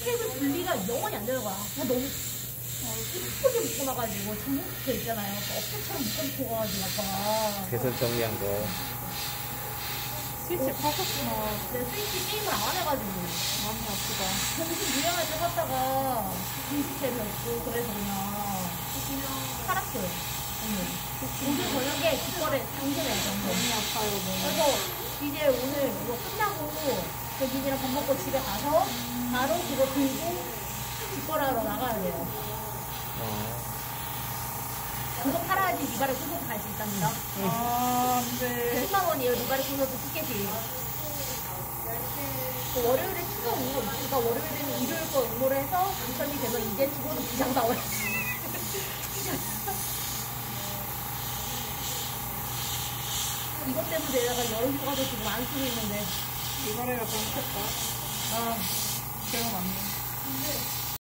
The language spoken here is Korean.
스텝을 분리가 영원히 안 되는 거야. 그냥 너무 예쁘게 묶고 나가지고 전문부터 있잖아요. 어깨처럼 묶어놓고 가가지고 아빠가. 개선 정리한 거. 스위치 파셨구나. 내 스위치 게임을 안 해가지고. 마음이 아프다. 점심 유행할 때 갔다가 음식 재미없고 그래서 그냥 팔았어요. 오늘 저녁에 뒷거래 당근에 너무 아파요, 너무. 그래서 이제 오늘 이거 끝나고 저 민이랑 밥 먹고 집에 가서 바로 그거 들고 뒷거래하러 나가야 돼요. 그거 팔아야지 리바를 콘서트 갈 수 있답니다. 아, 안 돼. 10만 원이에요, 리바를 콘서트 티켓이. 월요일에 추가 응모 있으니까 월요일에는 일요일 거 응모를 해서 당첨이 돼서 이제 죽어도 비장 나와요. 이것 때문에 내가 여름 휴가도 지금 안 쓰고 있는데. 이거래가 너무 컸다. 아, 제가 맞네.